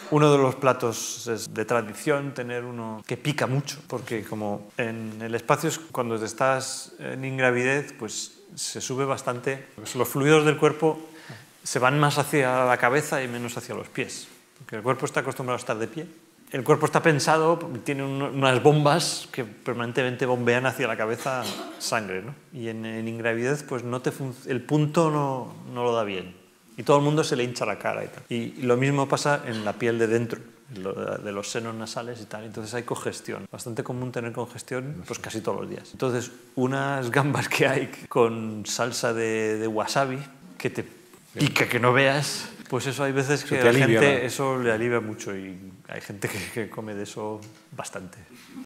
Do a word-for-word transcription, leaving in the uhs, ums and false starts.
Uno de los platos es de tradición tener uno que pica mucho, porque como en el espacio es cuando estás en ingravidez, pues se sube bastante. Los fluidos del cuerpo se van más hacia la cabeza y menos hacia los pies, porque el cuerpo está acostumbrado a estar de pie. El cuerpo está pensado, tiene unas bombas que permanentemente bombean hacia la cabeza sangre, ¿no? Y en, en ingravidez pues no te el punto no, no lo da bien. Y todo el mundo se le hincha la cara y tal. Y lo mismo pasa en la piel de dentro, de los senos nasales y tal. Entonces hay congestión. Bastante común tener congestión pues casi todos los días. Entonces, unas gambas que hay con salsa de, de wasabi, que te pica que no veas, pues eso hay veces que a la gente eso le alivia mucho y hay gente que, que come de eso bastante.